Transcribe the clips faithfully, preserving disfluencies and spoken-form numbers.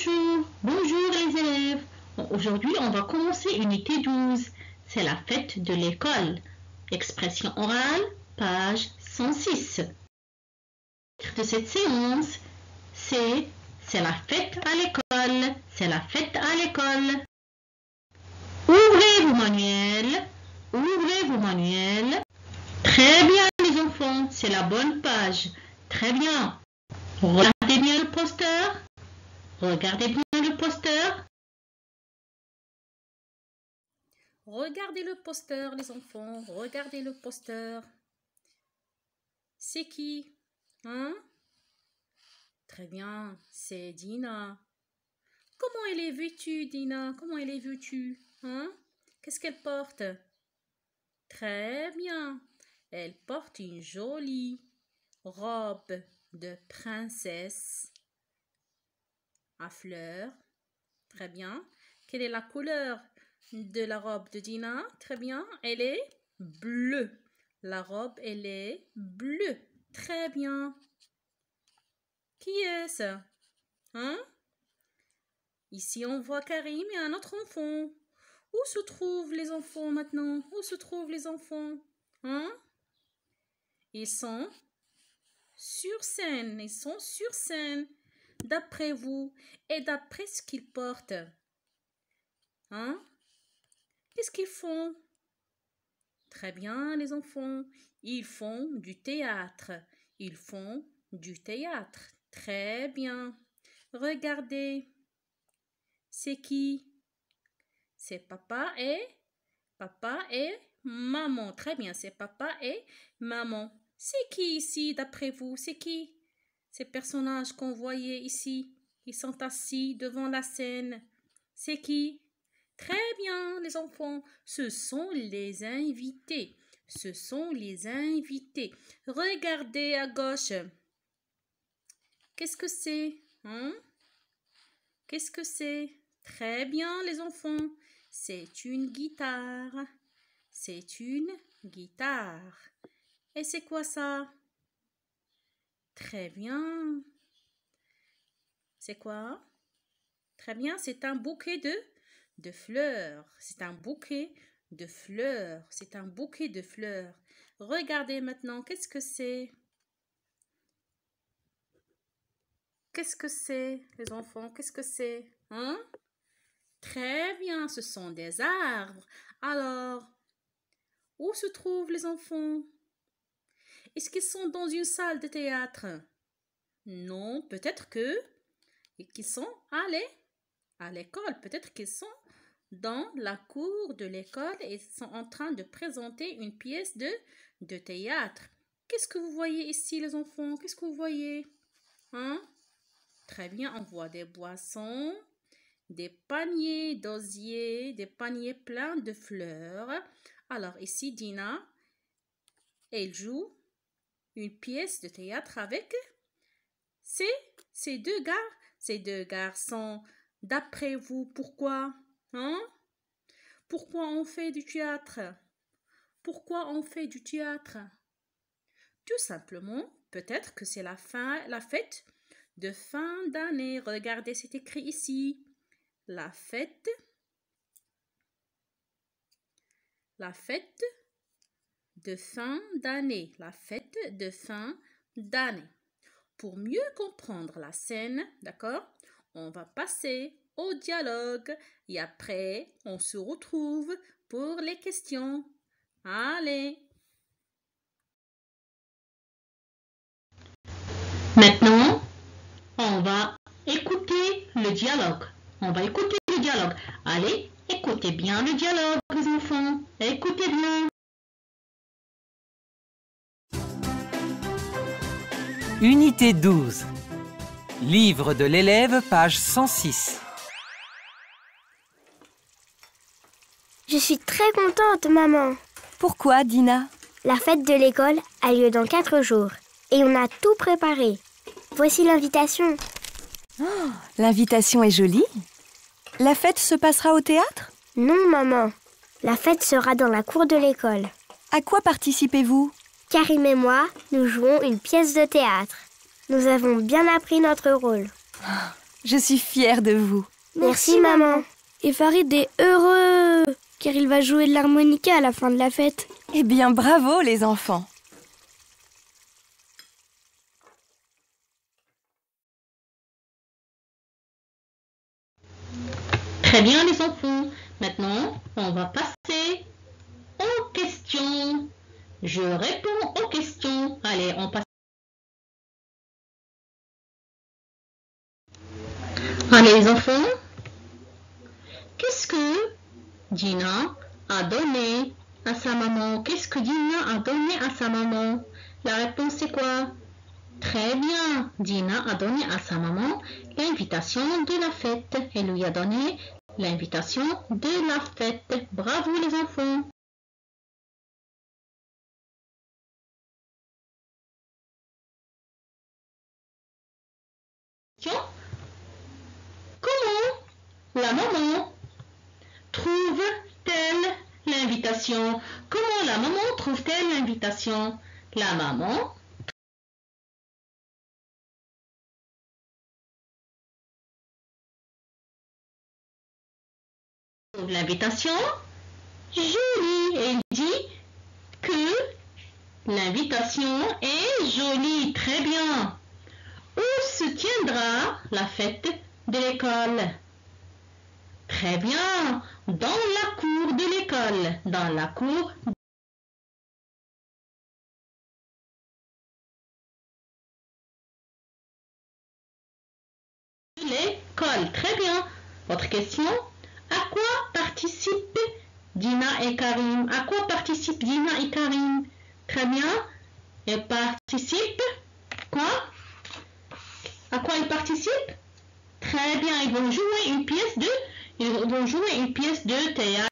Bonjour, bonjour les élèves. Aujourd'hui, on va commencer unité douze. C'est la fête de l'école. Expression orale, page cent six. Le titre de cette séance, c'est C'est la fête à l'école. C'est la fête à l'école. Ouvrez vos manuels. Ouvrez vos manuels. Très bien les enfants, c'est la bonne page. Très bien. Regardez bien le poster. Regardez bien le poster. Regardez le poster, les enfants. Regardez le poster. C'est qui? Hein? Très bien, c'est Dina. Comment elle est vêtue, Dina? Comment elle est vêtue? Hein? Qu'est-ce qu'elle porte? Très bien. Elle porte une jolie robe de princesse à fleurs. Très bien. Quelle est la couleur de la robe de Dina? Très bien. Elle est bleue. La robe, elle est bleue. Très bien. Qui est-ce? Hein? Ici, on voit Karim et un autre enfant. Où se trouvent les enfants maintenant? Où se trouvent les enfants? Hein? Ils sont sur scène. Ils sont sur scène. D'après vous et d'après ce qu'ils portent. Hein? Qu'est-ce qu'ils font? Très bien, les enfants. Ils font du théâtre. Ils font du théâtre. Très bien. Regardez. C'est qui? C'est papa et papa et maman. Très bien, c'est papa et maman. C'est qui ici, d'après vous? C'est qui? Ces personnages qu'on voyait ici, ils sont assis devant la scène. C'est qui? Très bien, les enfants. Ce sont les invités. Ce sont les invités. Regardez à gauche. Qu'est-ce que c'est? Hein? Qu'est-ce que c'est? Très bien, les enfants. C'est une guitare. C'est une guitare. Et c'est quoi ça? Très bien. C'est quoi? Très bien, c'est un bouquet de, de fleurs. C'est un bouquet de fleurs. C'est un bouquet de fleurs. Regardez maintenant, qu'est-ce que c'est? Qu'est-ce que c'est, les enfants? Qu'est-ce que c'est? Hein? Très bien, ce sont des arbres. Alors, où se trouvent les enfants? Est-ce qu'ils sont dans une salle de théâtre? Non, peut-être que qu'ils sont allés à l'école. Peut-être qu'ils sont dans la cour de l'école et sont en train de présenter une pièce de, de théâtre. Qu'est-ce que vous voyez ici, les enfants? Qu'est-ce que vous voyez? Hein? Très bien, on voit des boissons, des paniers d'osier, des paniers pleins de fleurs. Alors ici, Dina, elle joue une pièce de théâtre avec ces, ces deux gars, ces deux garçons. D'après vous, pourquoi? Hein? Pourquoi on fait du théâtre? Pourquoi on fait du théâtre? Tout simplement, peut-être que c'est la fin, la fête de fin d'année. Regardez, c'est écrit ici. La fête, la fête de fin d'année. La fête de fin d'année. Pour mieux comprendre la scène, d'accord, on va passer au dialogue et après, on se retrouve pour les questions. Allez! Maintenant, on va écouter le dialogue. On va écouter le dialogue. Allez, écoutez bien le dialogue, les enfants. Écoutez bien. Unité douze. Livre de l'élève, page cent six. Je suis très contente, maman. Pourquoi, Dina? La fête de l'école a lieu dans quatre jours et on a tout préparé. Voici l'invitation. Oh, l'invitation est jolie. La fête se passera au théâtre? Non, maman. La fête sera dans la cour de l'école. À quoi participez-vous? Karim et moi, nous jouons une pièce de théâtre. Nous avons bien appris notre rôle. Je suis fière de vous. Merci, maman. Et Farid est heureux, car il va jouer de l'harmonica à la fin de la fête. Eh bien, bravo les enfants. Très bien les enfants. Maintenant, on va passer aux questions. Je réponds aux questions. Allez, on passe. Allez les enfants. Qu'est-ce que Dina a donné à sa maman? Qu'est-ce que Dina a donné à sa maman? La réponse c'est quoi? Très bien. Dina a donné à sa maman l'invitation de la fête. Elle lui a donné l'invitation de la fête. Bravo les enfants. Comment la maman trouve-t-elle l'invitation? Comment la maman trouve-t-elle l'invitation? La maman trouve l'invitation jolie. Elle dit que l'invitation est jolie. Très bien. Où se tiendra la fête de l'école? Très bien. Dans la cour de l'école. Dans la cour de l'école. Très bien. Autre question. À quoi participent Dina et Karim? À quoi participent Dina et Karim? Très bien. Ils participent. Quoi? À quoi ils participent? Très bien. Ils vont jouer une pièce de... Ils vont jouer une pièce de théâtre.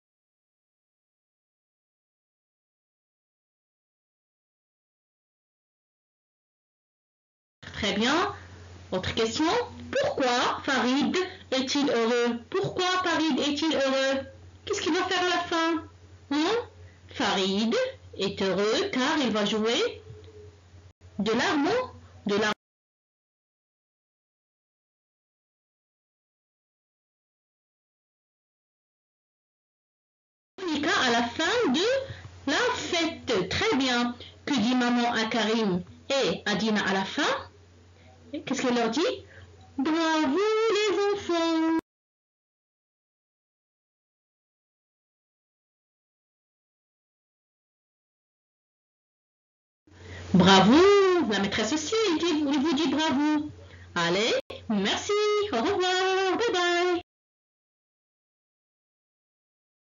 Très bien. Autre question. Pourquoi Farid est-il heureux? Pourquoi Farid est-il heureux? Qu'est-ce qu'il va faire à la fin? Hein? Farid est heureux car il va jouer de l'harmonie, de l'harmonica à la fin de la fête. Très bien. Que dit maman à Karim et à Dina à la fin? Qu'est-ce qu'elle leur dit? Bravo les enfants! Bravo! La maîtresse aussi, elle, dit, elle vous dit bravo. Allez, merci, au revoir.